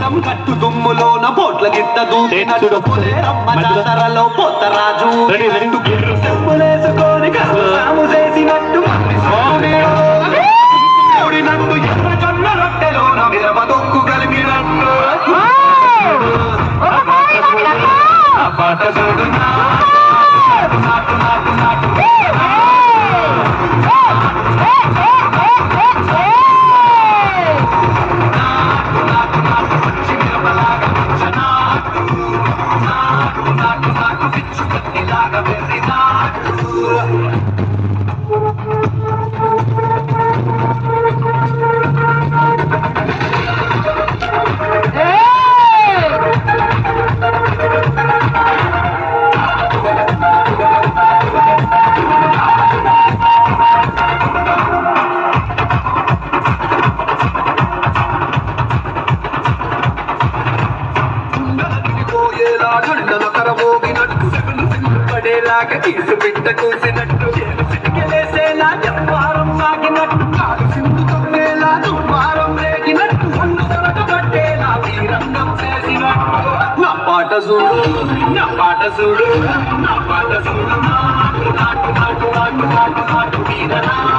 బోనం కట్టు దుమ్ములోన బోట్ల గిట్ట దూకినట్టు జాతరలో పోతరాజు చెప్పులేసుకొని సాము చేసినట్టు ఊడినట్టు ఎర్ర జొన్న రొట్టెలోన మిరప దొక్కు కలిగినట్టు పాట చూడు నాటు నాటు నాటు నాటు తీసు బిడ్డ కూసినట్టు చిటికెలేసేలా చెప్పారం సాగినట్టు కాలు సింధు తొమ్మేలా దుమ్మారం రేగినట్టు ఒళ్ళు దొరకబట్టేలా వీరంగం చేసినట్టు నా పాట చూడు నా పాట చూడు నా పాట చూడు నాటు నాటు నాటు నాటు నాటు నాటు వీరనా